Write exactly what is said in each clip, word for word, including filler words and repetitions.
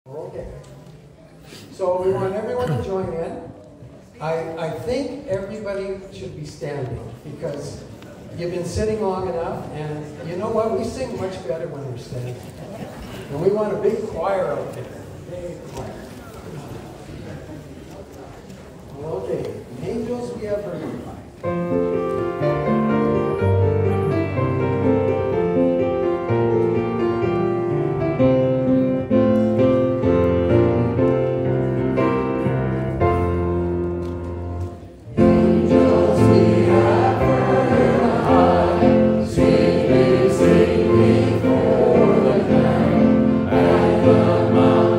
Okay. So we want everyone to join in. I, I think everybody should be standing because you've been sitting long enough, and you know what? We sing much better when we're standing. And we want a big choir out there. Big choir. Okay. Angels we have heard. Mountain.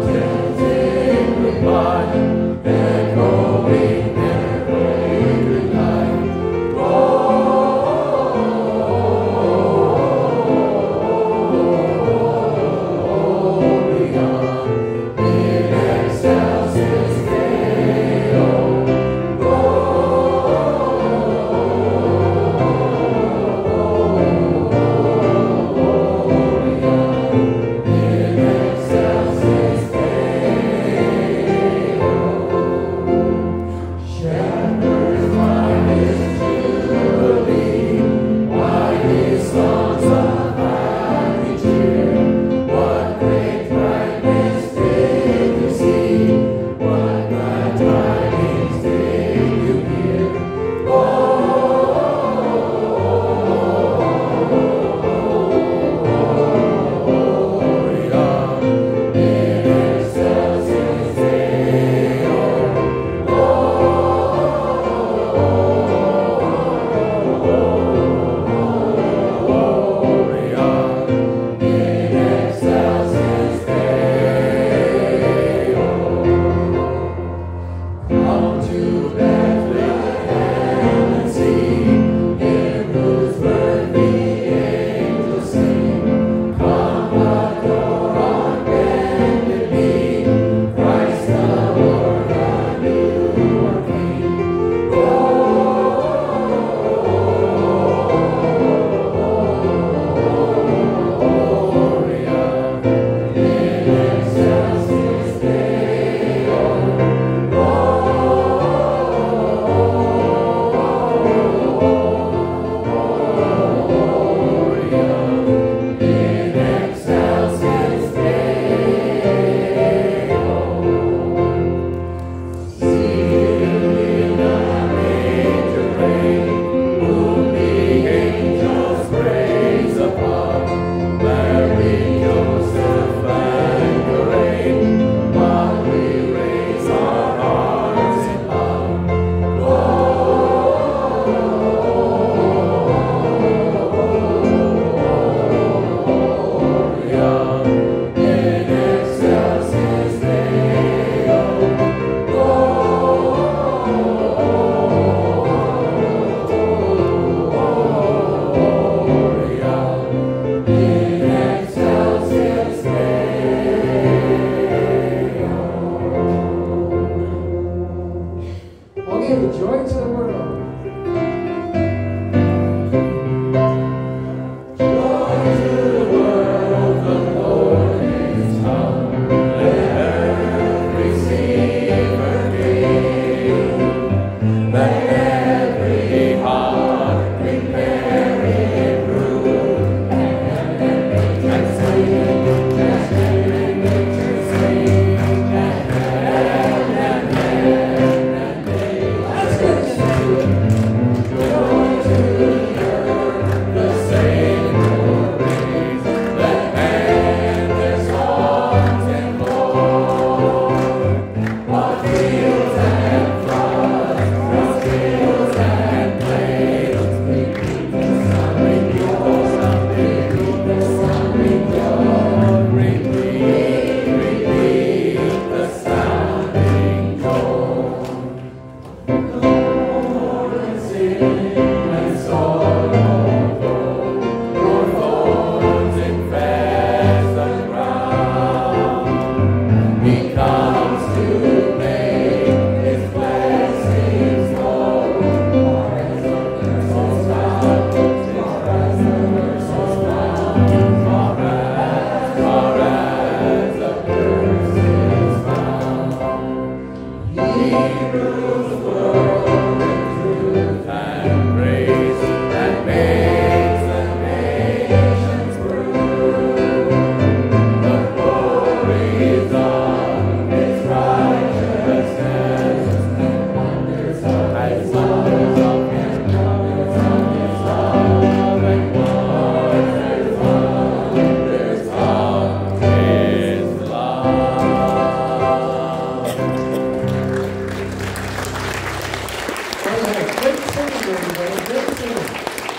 you, everybody. Great singing.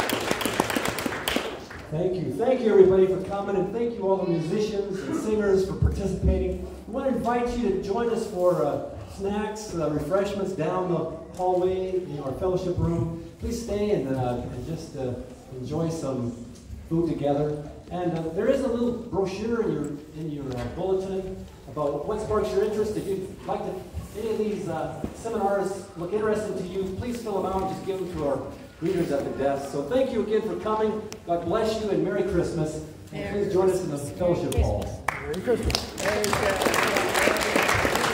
Thank you. Thank you, everybody, for coming, and thank you all the musicians and singers for participating. We want to invite you to join us for uh, snacks, uh, refreshments down the hallway in our fellowship room. Please stay and, uh, and just uh, enjoy some food together. And uh, there is a little brochure in your in your uh, bulletin about what sparks your interest. If you'd like to, any of these uh, seminars look interesting to you, please fill them out and just give them to our readers at the desk. So thank you again for coming. God bless you and Merry Christmas. And please join us in the fellowship hall. Merry Christmas. Merry Christmas.